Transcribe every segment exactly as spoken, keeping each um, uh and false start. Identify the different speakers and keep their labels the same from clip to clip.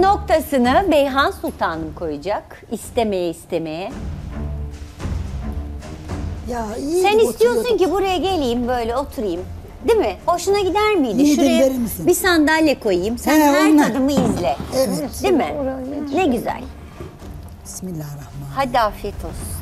Speaker 1: noktasını Beyhan Sultanım koyacak. İstemeye istemeye.
Speaker 2: Ya iyi.
Speaker 1: Sen istiyorsun ki buraya geleyim böyle oturayım. Değil mi? Hoşuna gider miydi?
Speaker 2: İyi
Speaker 1: Şuraya
Speaker 2: verir misin?
Speaker 1: bir sandalye koyayım. Sen
Speaker 2: He,
Speaker 1: her
Speaker 2: onlar.
Speaker 1: tadımı izle.
Speaker 2: Evet.
Speaker 1: Değil mi? Ne güzel.
Speaker 2: Bismillahirrahmanirrahim.
Speaker 1: Hadi afiyet olsun.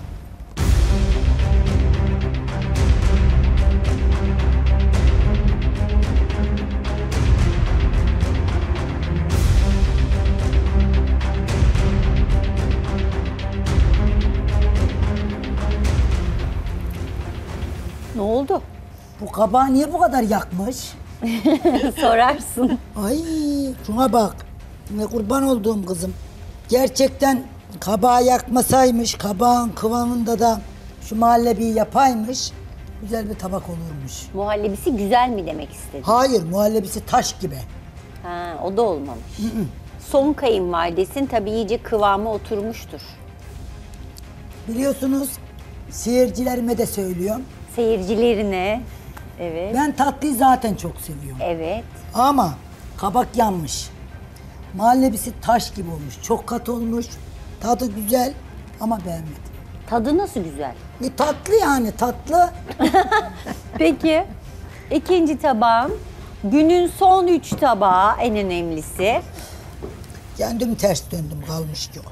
Speaker 1: Ne oldu?
Speaker 2: Bu kabağı niye bu kadar yakmış?
Speaker 1: Sorarsın.
Speaker 2: Ay şuna bak. Ne kurban olduğum kızım. Gerçekten kabağı yakmasaymış, kabağın kıvamında da şu muhallebiyi yapaymış, güzel bir tabak olurmuş.
Speaker 1: Muhallebisi güzel mi demek istedin?
Speaker 2: Hayır, muhallebisi taş gibi.
Speaker 1: Ha, o da olmamış. Son kayınvalidesin tabii iyice kıvamı oturmuştur.
Speaker 2: Biliyorsunuz, seyircilerime de söylüyorum.
Speaker 1: Seyircilerine, evet,
Speaker 2: Ben tatlıyı zaten çok seviyorum.
Speaker 1: evet.
Speaker 2: Ama kabak yanmış. Muhallebisi taş gibi olmuş. Çok kat olmuş. Tadı güzel ama beğenmedim.
Speaker 1: Tadı nasıl güzel?
Speaker 2: E, tatlı yani tatlı.
Speaker 1: Peki, ikinci tabağım. Günün son üç tabağı en önemlisi.
Speaker 2: Kendim ters döndüm kalmış ki o.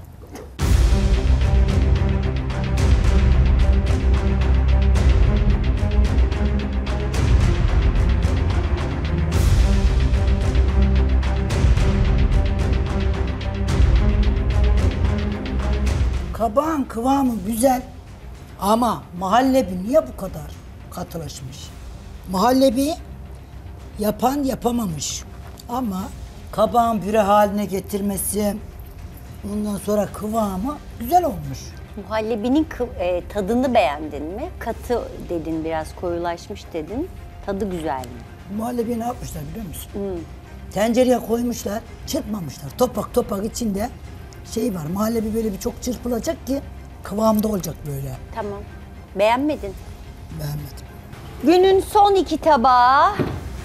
Speaker 2: Kabağın kıvamı güzel ama muhallebi niye bu kadar katılaşmış? Muhallebi yapan yapamamış ama kabağın püre haline getirmesi, ondan sonra kıvamı güzel olmuş.
Speaker 1: Muhallebinin kı- e, tadını beğendin mi? Katı dedin, biraz koyulaşmış dedin. Tadı güzel mi?
Speaker 2: Muhallebiyi ne yapmışlar biliyor musun? Tencereye koymuşlar, çırpmamışlar. Topak topak içinde şey var, muhallebi böyle bir çok çırpılacak ki kıvamda olacak böyle.
Speaker 1: Tamam. Beğenmedin.
Speaker 2: Beğenmedim.
Speaker 1: Günün son iki tabağı.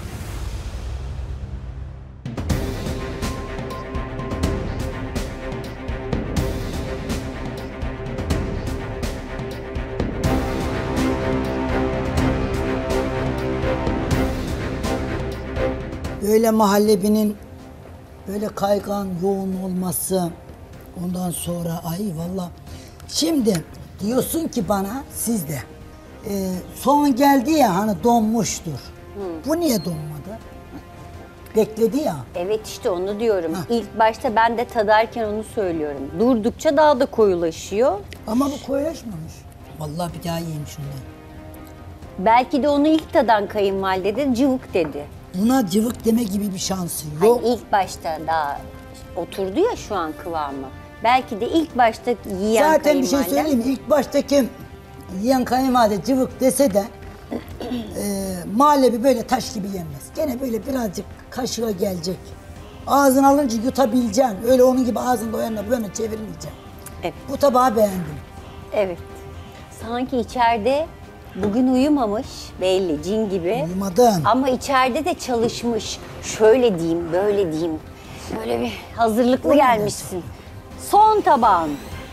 Speaker 2: Böyle muhallebinin böyle kaygan, yoğun olması, ondan sonra ay valla. Şimdi diyorsun ki bana siz de e, son geldi ya hani donmuştur. Bu niye donmadı? Bekledi ya.
Speaker 1: Evet işte onu diyorum. İlk başta ben de tadarken onu söylüyorum. Durdukça daha da koyulaşıyor.
Speaker 2: Ama bu koyulaşmamış. Vallahi bir daha yiyeyim şundan.
Speaker 1: Belki de onu ilk tadan kayınvalide de cıvık dedi.
Speaker 2: Buna cıvık deme gibi bir şansı
Speaker 1: Hani
Speaker 2: yok.
Speaker 1: ilk başta daha oturdu ya şu an kıvamı. Belki de ilk başta yiyen
Speaker 2: Zaten bir şey
Speaker 1: kayınvalide-
Speaker 2: söyleyeyim mi? İlk baştaki yiyen kayınvalide cıvık dese de e, muhallebi böyle taş gibi yenmez. Gene böyle birazcık kaşığa gelecek. Ağzına alınca yutabileceksin. Öyle onun gibi ağzında o yana böyle çevirmeyeceksin.
Speaker 1: Evet.
Speaker 2: Bu tabağı beğendim.
Speaker 1: Evet. Sanki içeride bugün uyumamış belli cin gibi.
Speaker 2: Uyumadın.
Speaker 1: Ama içeride de çalışmış. Şöyle diyeyim, böyle diyeyim. Böyle bir hazırlıklı
Speaker 2: O ne
Speaker 1: gelmişsin. Son tabağın.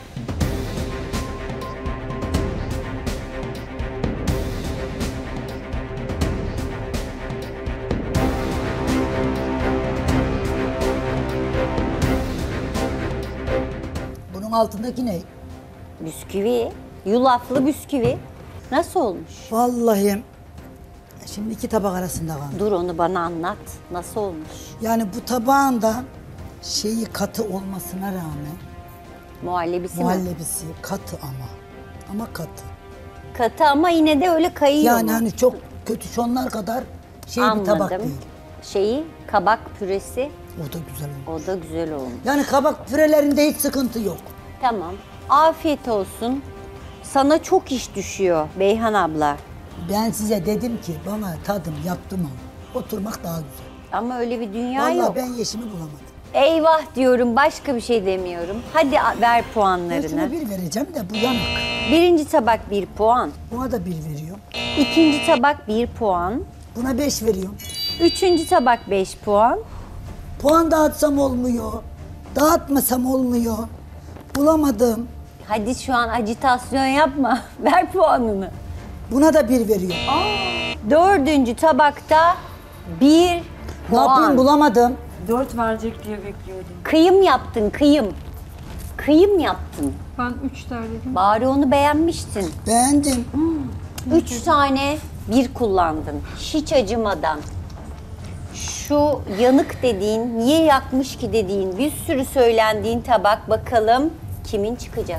Speaker 2: Bunun altındaki ne?
Speaker 1: Bisküvi, yulaflı bisküvi. Nasıl olmuş?
Speaker 2: Vallahi şimdi iki tabak arasında kaldım.
Speaker 1: Dur onu bana anlat. Nasıl olmuş?
Speaker 2: Yani bu tabağın da şeyi katı olmasına rağmen
Speaker 1: Muhallebisi mi?
Speaker 2: muhallebisi katı ama. Ama katı.
Speaker 1: Katı ama yine de öyle kayıyor
Speaker 2: Yani
Speaker 1: mu?
Speaker 2: hani çok kötü şonlar kadar şey bir tabak
Speaker 1: Anladım.
Speaker 2: değil.
Speaker 1: Şeyi, kabak püresi,
Speaker 2: O da güzel olmuş.
Speaker 1: o da güzel olmuş.
Speaker 2: Yani kabak pürelerinde hiç sıkıntı yok.
Speaker 1: Tamam. Afiyet olsun. Sana çok iş düşüyor Beyhan abla.
Speaker 2: Ben size dedim ki bana tadım yaptım ama oturmak daha güzel.
Speaker 1: Ama öyle bir dünya
Speaker 2: Vallahi
Speaker 1: yok.
Speaker 2: ben yeşimi bulamadım.
Speaker 1: Eyvah diyorum, başka bir şey demiyorum. Hadi a- ver
Speaker 2: Ben
Speaker 1: puanlarını.
Speaker 2: şuna bir vereceğim de bu yanık.
Speaker 1: Birinci tabak bir puan.
Speaker 2: Buna da bir veriyorum.
Speaker 1: İkinci tabak bir puan.
Speaker 2: Buna beş veriyorum.
Speaker 1: Üçüncü tabak beş puan.
Speaker 2: Puan dağıtsam olmuyor. Dağıtmasam olmuyor. Bulamadım.
Speaker 1: Hadi şu an acitasyon yapma. Ver puanını.
Speaker 2: Buna da bir veriyorum.
Speaker 1: Dördüncü tabakta bir
Speaker 2: Ne yapayım
Speaker 1: puan.
Speaker 2: bulamadım.
Speaker 3: Dört verecek diye bekliyordum.
Speaker 1: Kıyım yaptın, kıyım. Kıyım yaptın.
Speaker 4: Ben üç derdim.
Speaker 1: Bari onu beğenmiştin.
Speaker 2: Beğendim.
Speaker 1: Üç tane bir kullandın. Hiç acımadan. Şu yanık dediğin, niye yakmış ki dediğin, bir sürü söylendiğin tabak bakalım kimin çıkacak?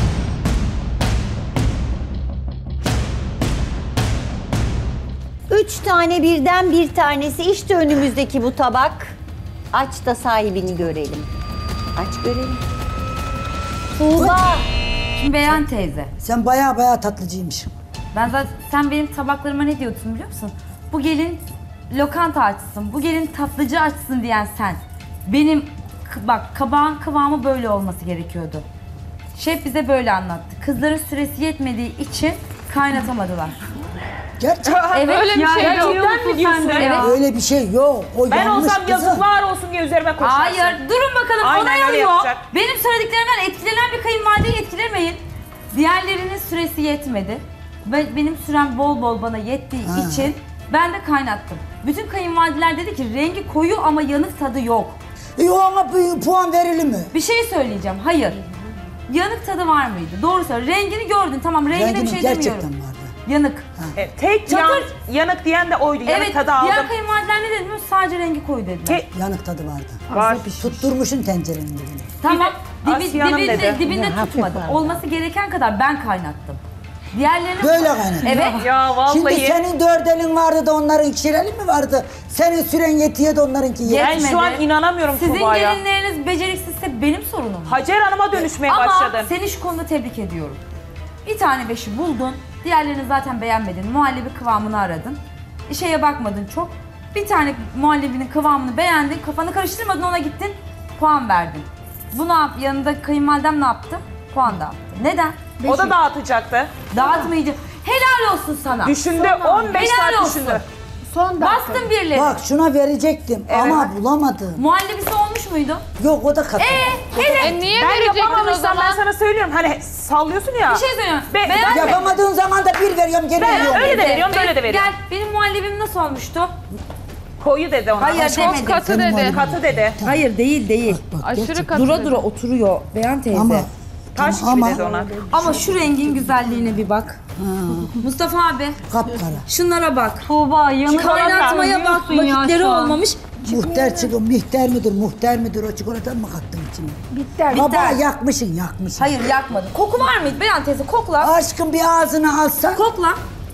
Speaker 1: Üç tane birden bir tanesi işte önümüzdeki bu tabak. Aç da sahibini görelim. Aç görelim. Tuğba.
Speaker 5: Şimdi Beyhan teyze,
Speaker 2: Sen baya baya tatlıcıymışsın.
Speaker 5: ben zaten sen benim tabaklarıma ne diyordun biliyor musun? Bu gelin lokanta açsın, bu gelin tatlıcı açsın diyen sen. Benim k- bak kabağın kıvamı böyle olması gerekiyordu. Şef bize böyle anlattı. Kızların süresi yetmediği için kaynatamadılar.
Speaker 2: Gerçekten
Speaker 5: Evet,
Speaker 4: Öyle bir
Speaker 5: ya,
Speaker 4: şey
Speaker 5: ya-
Speaker 4: yok.
Speaker 3: Gerçekten mi diyorsun?
Speaker 5: Evet.
Speaker 2: öyle bir şey yok. O
Speaker 3: Ben
Speaker 2: yanlış
Speaker 3: olsam
Speaker 2: kızım.
Speaker 3: yazıklar olsun diye üzerime koşarsın.
Speaker 5: Hayır, durun bakalım.
Speaker 3: Aynen
Speaker 5: Onay
Speaker 3: öyle
Speaker 5: alıyor.
Speaker 3: yapacak.
Speaker 5: Benim söylediklerimden etkilenen bir kayınvalideyi etkilemeyin. Diğerlerinin süresi yetmedi. Ve benim sürem bol bol bana yettiği
Speaker 2: Ha.
Speaker 5: için ben de kaynattım. Bütün kayınvalideler dedi ki rengi koyu ama yanık tadı yok.
Speaker 2: E ona bir puan verilir mi?
Speaker 5: Bir şey söyleyeceğim. Hayır. Yanık tadı var mıydı? Doğru söyle. Rengini gördün. Tamam rengine
Speaker 2: Renginin
Speaker 5: bir şey
Speaker 2: gerçekten
Speaker 5: demiyorum.
Speaker 2: vardı.
Speaker 5: Yanık.
Speaker 3: Evet, tek yan,
Speaker 5: Çatır.
Speaker 3: yanık diyen de oydu. Yanık
Speaker 5: Evet.
Speaker 3: tadı aldım.
Speaker 5: Diğer kayınvalideler ne dedi? biliyor musun? Sadece rengi koyu dediler.
Speaker 3: Ke-
Speaker 2: Yanık tadı vardı.
Speaker 3: Var.
Speaker 2: Tutturmuşun tencerenin dibine.
Speaker 5: Tamam.
Speaker 3: Bir de
Speaker 5: Dibi,
Speaker 3: Asiye Hanım
Speaker 5: dibinde,
Speaker 3: dedi.
Speaker 5: dibinde
Speaker 1: Ya,
Speaker 5: tutmadı.
Speaker 1: hafif var.
Speaker 5: Olması gereken kadar ben kaynattım. Diğerlerini...
Speaker 2: Böyle kaynattın.
Speaker 5: Evet.
Speaker 3: Ya vallahi.
Speaker 2: Şimdi senin dört elin vardı da onların ikişer elin mi vardı? Senin süren yetiyor da onlarınki yetiyor.
Speaker 3: Ben
Speaker 5: Yetmedi.
Speaker 3: şu an inanamıyorum
Speaker 5: Sizin
Speaker 3: Tuğba'ya.
Speaker 5: gelinleriniz beceriksizse benim sorunum mu?
Speaker 3: Hacer Hanım'a dönüşmeye
Speaker 5: Ama
Speaker 3: başladın.
Speaker 5: seni şu konuda tebrik ediyorum. Bir tane beşi buldun, diğerlerini zaten beğenmedin. Muhallebi kıvamını aradın. Şeye bakmadın çok. Bir tane muhallebinin kıvamını beğendin, kafanı karıştırmadın ona gittin, puan verdin. Bu ne yap? Yanında kayınvalidem ne yaptı? Puan dağıttı. Neden?
Speaker 3: O da dağıtacaktı.
Speaker 5: Dağıtmayıcı. Helal olsun sana.
Speaker 3: Düşündü, on beş
Speaker 5: Helal
Speaker 3: saat
Speaker 5: olsun.
Speaker 3: düşündü.
Speaker 4: Son
Speaker 5: Bastın birileri.
Speaker 2: Bak şuna verecektim ama bulamadım.
Speaker 5: Muhallebisi olmuş muydu?
Speaker 2: Yok o da katı.
Speaker 4: E niye
Speaker 3: Ben
Speaker 4: verecektin o
Speaker 3: yapamamışsam ben
Speaker 4: zaman?
Speaker 3: sana söylüyorum. Hani sallıyorsun ya.
Speaker 5: Bir şey söylüyorum.
Speaker 3: Be-
Speaker 5: Beğenme.
Speaker 2: Yapamadığın zaman da bir veriyorum gene
Speaker 3: Ben
Speaker 2: veriyorum.
Speaker 3: öyle de veriyorum,
Speaker 5: Benim-
Speaker 3: böyle de veriyorum.
Speaker 5: Gel, benim muhallebim nasıl olmuştu?
Speaker 3: Koyu dedi ona.
Speaker 5: Hayır
Speaker 4: Çok
Speaker 5: demedim.
Speaker 4: katı
Speaker 2: Senin
Speaker 4: dedi.
Speaker 2: muhallebi.
Speaker 3: Katı dedi.
Speaker 5: Hayır değil değil.
Speaker 2: Bak,
Speaker 4: Aşırı
Speaker 2: gerçekten.
Speaker 4: katı
Speaker 5: Dura
Speaker 4: dedi.
Speaker 5: dura oturuyor Beyan teyze.
Speaker 2: Ama
Speaker 3: Taş
Speaker 2: tamam,
Speaker 3: gibi
Speaker 2: ama
Speaker 3: dedi ona.
Speaker 5: Ama şu rengin güzelliğine bir bak. Mustafa abi
Speaker 2: kapkara.
Speaker 5: şunlara bak.
Speaker 4: Tuğba yanık
Speaker 5: Kaynatmaya bak, vakitleri olmamış.
Speaker 2: Muhter çıkıyor. Mihter midir, muhter midir o çikolatadan mı kattın içine?
Speaker 4: Bitter.
Speaker 2: Baba
Speaker 5: Bitter.
Speaker 2: yakmışsın, yakmışsın.
Speaker 5: Hayır yakmadım. Koku var mıydı Beyan teyze? Kokla.
Speaker 2: Aşkım bir ağzına alsan.
Speaker 5: Kokla.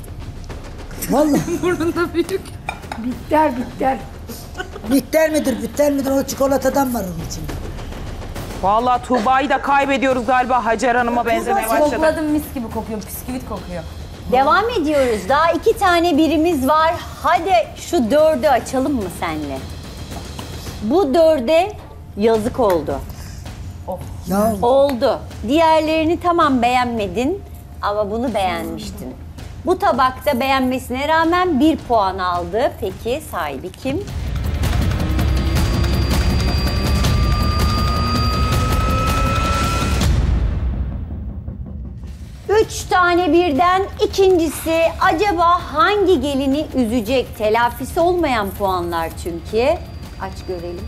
Speaker 2: Vallahi
Speaker 5: Burnunda büyük.
Speaker 4: Bitter bitter.
Speaker 2: bitter midir, bitter midir o çikolatadan var onun içinde.
Speaker 3: Vallahi Tuğba'yı da kaybediyoruz galiba. Hacer Hanım'a benzemeye başladı.
Speaker 5: Kokladım mis gibi kokuyor. Bisküvit kokuyor.
Speaker 1: Devam ediyoruz. Daha iki tane birimiz var. Hadi şu dördü açalım mı senle? Bu dörde yazık oldu.
Speaker 2: Ya
Speaker 1: Oldu. Diğerlerini tamam beğenmedin ama bunu beğenmiştin. Bu tabakta beğenmesine rağmen bir puan aldı. Peki sahibi kim? Üç tane birden ikincisi acaba hangi gelini üzecek? Telafisi olmayan puanlar çünkü. Aç görelim.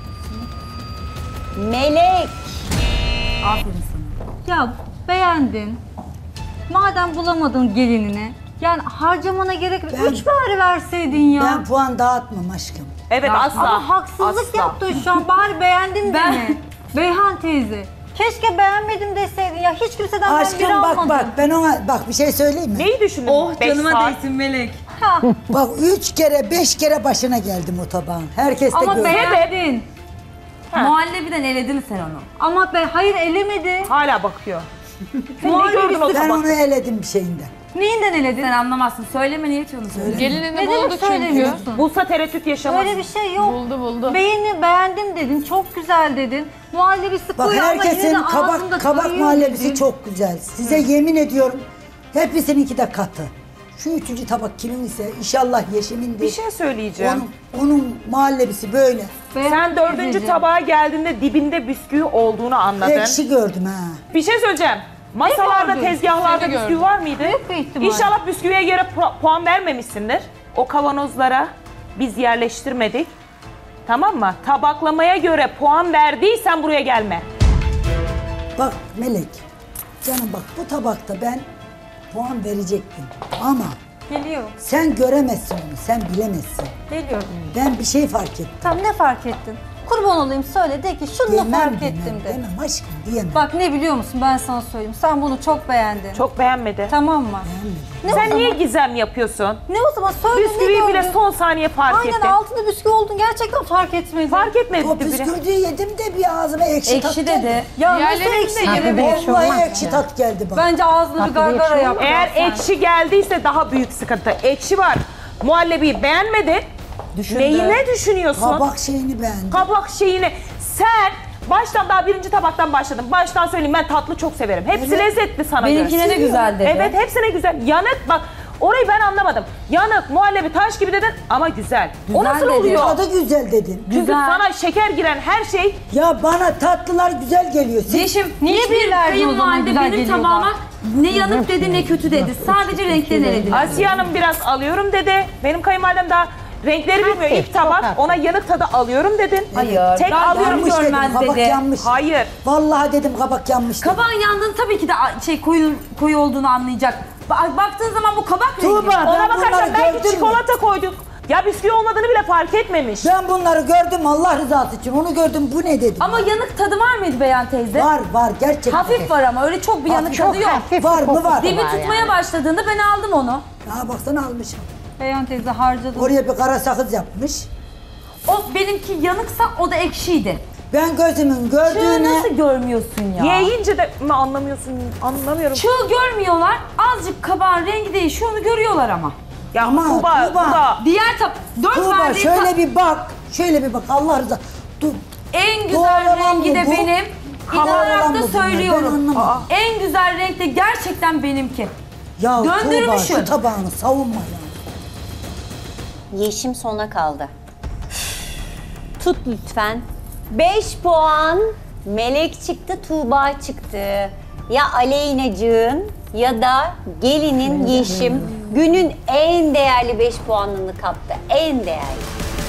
Speaker 1: Melek.
Speaker 5: Aferin sana.
Speaker 4: Ya beğendin. Madem bulamadın gelinini. Yani harcamana gerek yok.
Speaker 2: Ben-
Speaker 4: Üç bari verseydin ya.
Speaker 2: ben puan dağıtmam aşkım.
Speaker 3: Evet asla.
Speaker 4: Ama haksızlık
Speaker 3: Asla.
Speaker 4: yaptın şu an. Bari beğendim
Speaker 5: Ben-
Speaker 4: deme. Beyhan teyze. Keşke beğenmedim deseydin ya. Hiç kimseden ben bir
Speaker 2: Aşkım bak
Speaker 4: almadım.
Speaker 2: bak ben ona bak bir şey söyleyeyim mi?
Speaker 3: Neyi düşündün?
Speaker 5: Oh
Speaker 3: Beş
Speaker 5: canıma
Speaker 3: saat.
Speaker 5: değsin Melek.
Speaker 2: Bak üç kere beş kere başına geldim o tabağın. Herkes de
Speaker 4: Ama
Speaker 2: gördü.
Speaker 4: beğendin.
Speaker 5: Muhallebiden eledin sen onu.
Speaker 4: Ama be hayır elemedi.
Speaker 3: Hala bakıyor. Sen ne
Speaker 4: Muhallebisi-
Speaker 3: gördün o
Speaker 2: Ben
Speaker 3: tabakta?
Speaker 2: onu eledim bir şeyinden.
Speaker 4: Neyinden eledin?
Speaker 5: Sen anlamazsın. Söyleme niye onu söyle.
Speaker 4: Ne
Speaker 6: Gelinini
Speaker 4: demek
Speaker 6: buldu çünkü.
Speaker 4: söylemiyorsun?
Speaker 3: Bulsa tereddüt yaşamaz.
Speaker 4: Öyle bir şey yok.
Speaker 6: Buldu buldu.
Speaker 4: Beğeni, beğendim dedin, çok güzel dedin. Muhallebisi
Speaker 2: Bak
Speaker 4: koyu ama yine de
Speaker 2: herkesin
Speaker 4: ağzında
Speaker 2: kabak kabak
Speaker 4: kayıyor
Speaker 2: muhallebisi
Speaker 4: dedin.
Speaker 2: çok güzel. Size yemin ediyorum hepsininki de katı. Şu üçüncü tabak kimin ise inşallah Yeşim'indir.
Speaker 3: Bir şey söyleyeceğim.
Speaker 2: Onun, onun muhallebisi böyle.
Speaker 3: Sen dördüncü tabağa geldiğinde dibinde bisküvi olduğunu anladın.
Speaker 2: Ekşi gördüm ha.
Speaker 3: Bir şey söyleyeceğim. Masalarda,
Speaker 4: gördün?
Speaker 3: tezgahlarda
Speaker 4: Seni
Speaker 3: bisküvi
Speaker 4: gördüm.
Speaker 3: var mıydı?
Speaker 4: Büyük bir ihtimal.
Speaker 3: İnşallah bisküviye göre pu- puan vermemişsindir. O kavanozlara biz yerleştirmedik. Tamam mı? Tabaklamaya göre puan verdiysen buraya gelme.
Speaker 2: Bak Melek, canım bak bu tabakta ben puan verecektim. Ama
Speaker 4: Geliyor.
Speaker 2: sen göremezsin onu, sen bilemezsin.
Speaker 4: Geliyor.
Speaker 2: Ben bir şey fark ettim.
Speaker 4: Tam ne fark ettin? Kurban olayım söyle de ki şunu
Speaker 2: Diyemem,
Speaker 4: fark
Speaker 2: diyemem,
Speaker 4: ettim de.
Speaker 2: Demem aşkım diyemem.
Speaker 4: Bak ne biliyor musun ben sana söyleyeyim. Sen bunu çok beğendin.
Speaker 3: Çok beğenmedi.
Speaker 4: Tamam mı? Ne o
Speaker 3: Sen
Speaker 4: zaman?
Speaker 3: niye gizem yapıyorsun?
Speaker 4: Ne o zaman söyle ne
Speaker 3: Bisküviyi bile
Speaker 4: gördün?
Speaker 3: son saniye fark
Speaker 4: Aynen
Speaker 3: ettin.
Speaker 4: altında bisküvi oldun gerçekten fark etmedin.
Speaker 3: Fark etmedi
Speaker 2: O
Speaker 3: bile.
Speaker 2: püskürdüğü yedim de bir ağzıma ekşi tat
Speaker 5: Ekşi
Speaker 2: geldi.
Speaker 5: dedi.
Speaker 4: Ya nasıl
Speaker 5: Diğerlerinin de
Speaker 4: ekşi
Speaker 5: yeri
Speaker 4: gelebilir?
Speaker 2: Vallahi ekşi tat geldi bak.
Speaker 4: Bence ağzını bir gargara yap.
Speaker 3: Eğer
Speaker 4: sen.
Speaker 3: ekşi geldiyse daha büyük sıkıntı. Ekşi var. Muhallebiyi beğenmedin. Neyine düşünüyorsun?
Speaker 2: Kabak şeyini beğendim.
Speaker 3: Kabak şeyini. Sen baştan daha birinci tabaktan başladın. Baştan söyleyeyim ben tatlı çok severim. Hepsi
Speaker 2: Evet.
Speaker 3: lezzetli sana göre.
Speaker 5: Benimkine de güzel dedi.
Speaker 3: Evet hepsine güzel. Yanık bak orayı ben anlamadım. Yanık, muhallebi, taş gibi dedin ama güzel. o
Speaker 5: Güzel
Speaker 3: nasıl
Speaker 5: dedi.
Speaker 3: oluyor?
Speaker 2: Tadı güzel dedin.
Speaker 3: Çünkü
Speaker 5: Güzel.
Speaker 3: sana şeker giren her şey
Speaker 2: Ya bana tatlılar güzel geliyor. Siz
Speaker 5: Yeşim,
Speaker 4: Niye
Speaker 5: hiçbir
Speaker 4: birilerdi o zaman
Speaker 5: kayınvalide
Speaker 4: güzel
Speaker 5: benim
Speaker 4: geliyor
Speaker 5: tabağıma ne yanık dedi ne kötü dedi. Sadece renkten elediler.
Speaker 3: Asiye Hanım biraz alıyorum dedi. Benim kayınvalidem daha renkleri bilmiyor. İlk tabak ona yanık tadı alıyorum dedin.
Speaker 5: Hayır,
Speaker 3: Tek
Speaker 5: ben
Speaker 3: alıyorum
Speaker 2: yanmış dedim,
Speaker 5: görmez
Speaker 2: kabak
Speaker 5: dedi.
Speaker 2: yanmış.
Speaker 3: Hayır.
Speaker 2: Vallahi dedim kabak yanmış dedim.
Speaker 5: Kabağın yandığını tabii ki de a- şey koyu koyu olduğunu anlayacak. Ba- baktığın zaman bu kabak rengi.
Speaker 2: Tuğba,
Speaker 3: Ona
Speaker 2: ben
Speaker 3: bakarsan
Speaker 2: bunları
Speaker 3: belki
Speaker 2: gördüm mü?
Speaker 3: çikolata koyduk. Ya bisküvi olmadığını bile fark etmemiş.
Speaker 2: Ben bunları gördüm Allah rızası için. Onu gördüm bu ne dedim.
Speaker 5: Ama yanık tadı var mıydı Beyan teyze?
Speaker 2: Var var gerçekten.
Speaker 5: Hafif var ama öyle çok bir yanık tadı yok.
Speaker 2: Var mı var.
Speaker 5: Dibi tutmaya başladığında ben aldım onu.
Speaker 2: Ha baksana almışım.
Speaker 4: Beyhan teyze harcadı.
Speaker 2: Oraya bir kara sakız yapmış.
Speaker 5: O benimki yanıksa o da ekşiydi.
Speaker 2: Ben gözümün
Speaker 5: Çığ
Speaker 2: gördüğüne
Speaker 5: nasıl görmüyorsun ya?
Speaker 3: Yiyince de mi anlamıyorsun? Anlamıyorum.
Speaker 5: Çığ görmüyorlar. Azıcık kabağın rengi değişiyor onu görüyorlar ama.
Speaker 3: Ya
Speaker 2: Ama
Speaker 3: Tuğba,
Speaker 2: Tuğba.
Speaker 3: Tuğba.
Speaker 5: Diğer tab dört
Speaker 2: Tuğba
Speaker 5: verdiği
Speaker 2: şöyle
Speaker 5: tab-
Speaker 2: bir bak. Şöyle bir bak Allah rızası. Dur.
Speaker 5: en
Speaker 2: Doğru
Speaker 5: güzel
Speaker 2: olan
Speaker 5: rengi
Speaker 2: bu,
Speaker 5: de
Speaker 2: bu.
Speaker 5: benim.
Speaker 2: Doğru
Speaker 5: İnanarak
Speaker 2: olan
Speaker 5: da
Speaker 2: bu bunlar, ben
Speaker 5: söylüyorum.
Speaker 2: anlamadım.
Speaker 5: En güzel renk de gerçekten benimki.
Speaker 2: Ya Tuğba
Speaker 5: Döndürmüşsün.
Speaker 2: şu tabağını savunma ya.
Speaker 1: Yeşim sona kaldı. Tut lütfen. beş puan Melek çıktı, Tuğba çıktı. Ya Aleyna'cığın ya da gelinin Yeşim günün en değerli beş puanını kaptı. En değerli.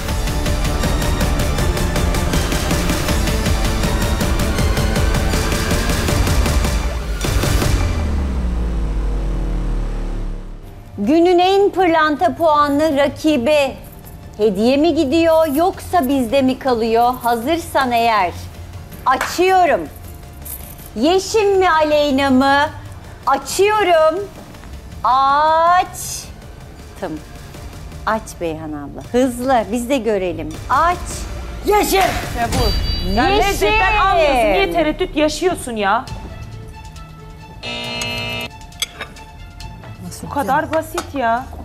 Speaker 1: Günün en pırlanta puanlı rakibe hediye mi gidiyor yoksa bizde mi kalıyor? Hazırsan eğer açıyorum. Yeşim mi Aleyna mı? Açıyorum. Açtım. Aç Beyhan abla. Hızlı biz de görelim. Aç.
Speaker 2: Yeşil.
Speaker 3: Ya bu. Ya
Speaker 1: Yeşim.
Speaker 3: lezzetten anlıyorsun. Niye tereddüt yaşıyorsun ya?
Speaker 2: Nasıl
Speaker 3: Bu kadar basit ya.